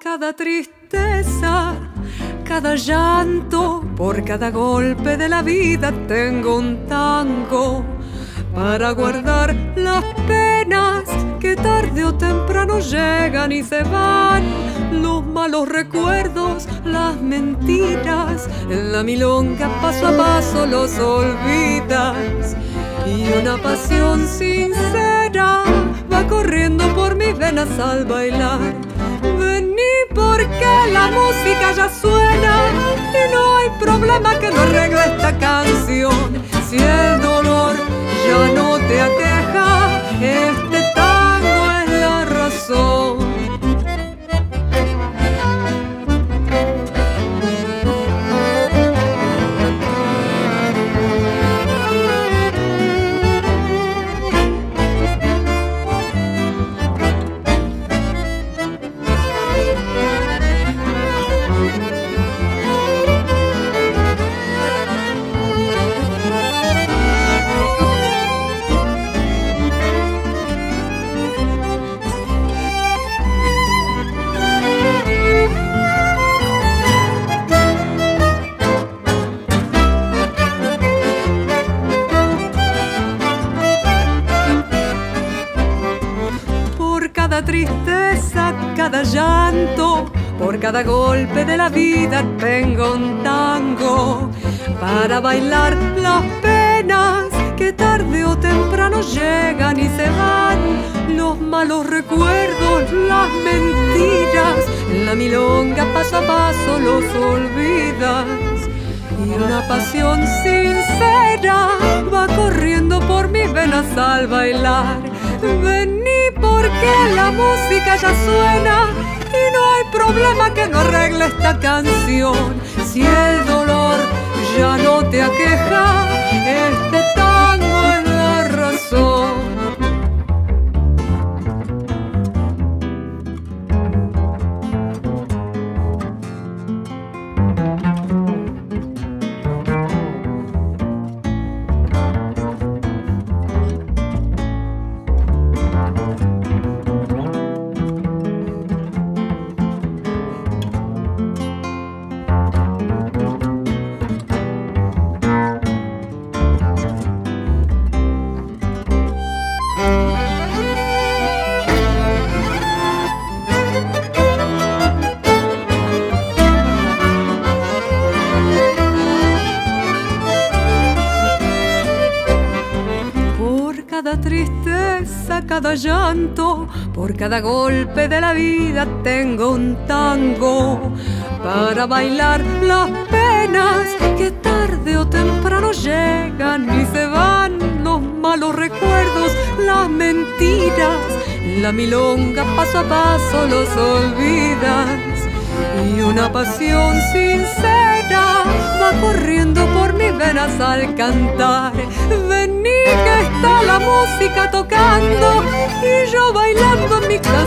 cada tristeza, cada llanto, por cada golpe de la vida tengo un tango para guardar las penas que tarde o temprano llegan y se van. Los malos recuerdos, las mentiras, en la milonga paso a paso los olvidas. Y una pasión sincera va corriendo por mis venas al bailar. Vení porque la música ya suena y no hay problema que no arregle esta canción. Si el dolor ya no te aqueja, este tango es la razón. Cada tristeza, cada llanto, por cada golpe de la vida tengo un tango para bailar las penas que tarde o temprano llegan y se van. Los malos recuerdos, las mentiras, la milonga paso a paso los olvidas. Y una pasión sincera va corriendo por mis venas al bailar. Vení porque la música ya suena y no hay problema que no arregle esta canción. Si el dolor ya no te aqueja, este tango es la razón. Cada tristeza, cada llanto, por cada golpe de la vida tengo un tango para bailar las penas que tarde o temprano llegan y se van. Los malos recuerdos, las mentiras, la milonga paso a paso los olvidas. Y una pasión sincera va corriendo por mis venas al cantar. Vení que está la música tocando y yo bailando en mi casa.